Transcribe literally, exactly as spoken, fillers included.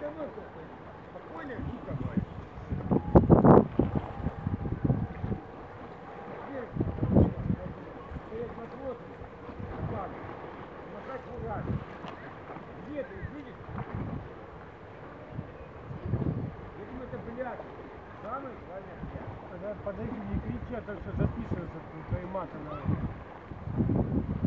Спокойно, тихо говоришь. Стоять на плотности. Так. Махать фугами. Где ты их видишь? Я думаю, это бляд. Самый главный бляд. Когда подойди, не кричи, а так что записывается твои маты на